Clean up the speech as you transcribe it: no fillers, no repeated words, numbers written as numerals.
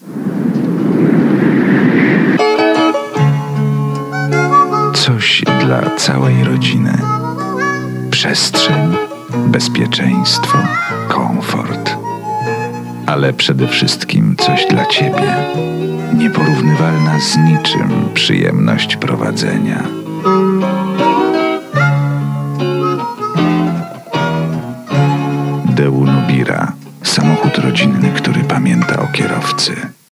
Coś dla całej rodziny. Przestrzeń, bezpieczeństwo, komfort. Ale przede wszystkim coś dla Ciebie. Nieporównywalna z niczym przyjemność prowadzenia. Deu Nubira. Samochód rodzinny, który pamięta o kierowcy.